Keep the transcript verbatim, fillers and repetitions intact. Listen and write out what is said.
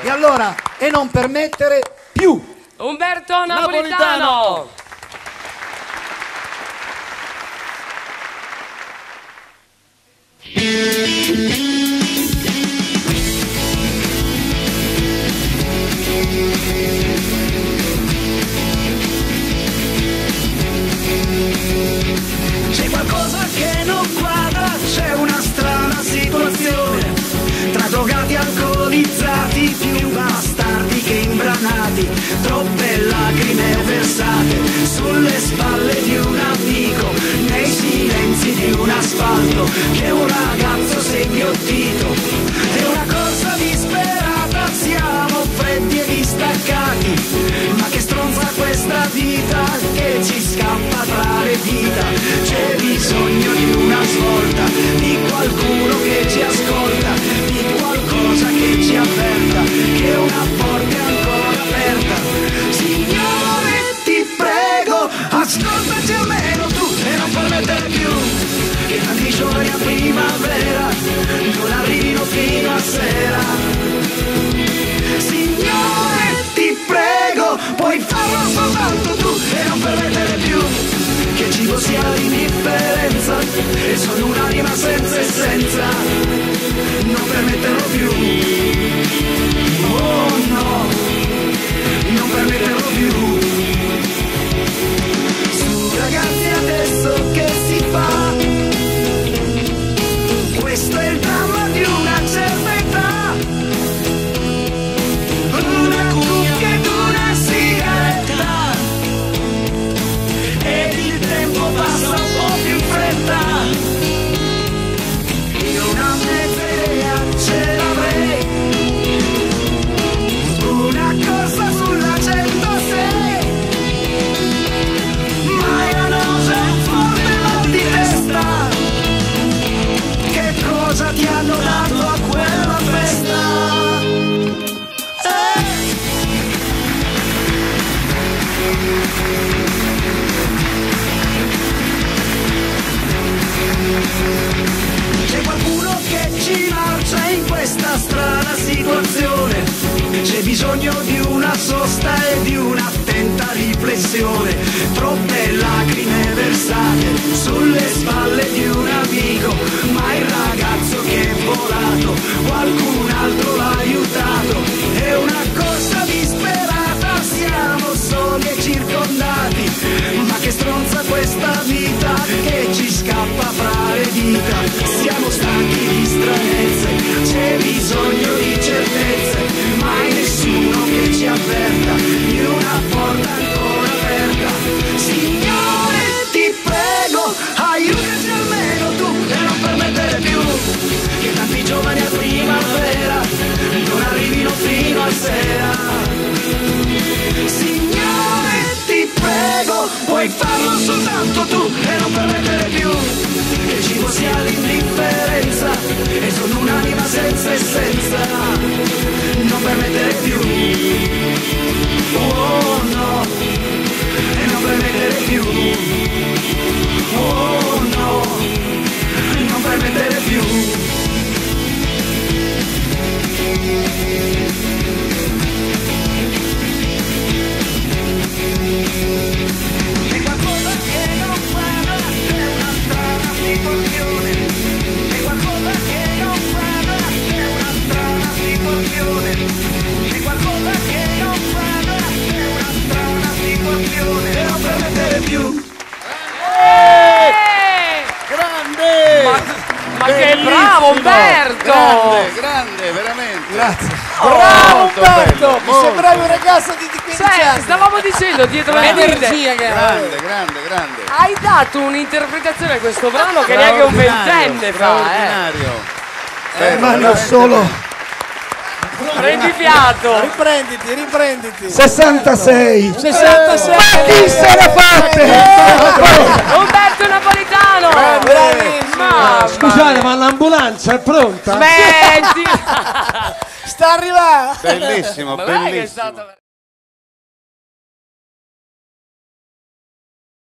E allora, e non permettere più. Umberto Napolitano. Napolitano. C'è qualcosa che non quadra, c'è una strana situazione, tra drogati alcolizzati, più bastardi che imbranati, troppe lacrime versate sulle spalle di un amico, nei silenzi di un asfalto che un ragazzo si è inghiottito. È una corsa disperata, siamo freddi e distaccati, ma che stronza questa vita che ci scappa tra le dita. C'è bisogno di una svolta, di qualcuno che ci ascolta, di qualcosa che ci avverta che una porta è ancora aperta. Signore, ti prego, ascoltaci almeno tu e non permettere più che tanti giorni a primavera non arrivino fino a sera. Signore, ti prego, puoi farlo soltanto tu e non permettere più che il cibo sia l'indifferenza e sono un'anima senza essenza. Non permetterò più, oh no, non permetterò più. Su ragazzi, adesso che si fa? Questo è il dramma di una certa età. Una cuffia ed una sigaretta ed il tempo passa un po' più in fretta. Io una mezza idea ce l'avrei, una corsa sulla centosei, ma io non c'è un forte mal di testa. Che cosa ti hanno dato a quella festa? C'è qualcuno che ci marcia in questa strana situazione, c'è bisogno di una sosta e di un'attenta riflessione. Troppe lacrime versate sulle spalle di un amico, ma il ragazzo che è volato qualcun altro l'ha aiutato. È una corsa disperata, siamo soli e circondati, ma che stronza questa vita che ci scappa fra le dita. Siamo stanchi di stranezze, c'è bisogno di certezze, mai nessuno che ci avverta di una porta ancora aperta. Signore, ti prego, aiutaci almeno tu e non permettere più che tanti giovani a primavera non arrivino fino a sera. Signore, ti prego, puoi farlo soltanto tu e non permettere più che il cibo sia l'indifferenza e sono un'anima senza essenza. Non permettere più, oh no, e non permettere più, oh no, non permettere più. C'è qualcosa che non quadra, c'è una strana situazione. C'è qualcosa che non quadra, c'è una strana situazione. C'è qualcosa che non quadra, c'è una strana situazione. E non permettere più. Grande! Ma, ma che bravo Umberto! Grande, grande, veramente. Grazie. Bravo Umberto, mi sembravi un ragazzo di quindici Cioè, anni. stavamo dicendo dietro le Energia che Grande, grande, grande. hai dato un'interpretazione a questo brano che neanche un ventenne fa, eh. Straordinario. Eh, ma non veramente solo. Prendi fiato. Riprenditi, riprenditi. sessantasei. sessantasei. Chi se ne fate? Umberto Napolitano. Bravissimo. Mamma Scusate, ma l'ambulanza è pronta? Smetti. Sta arrivando. Bellissimo, Ma guarda che è bellissimo. stato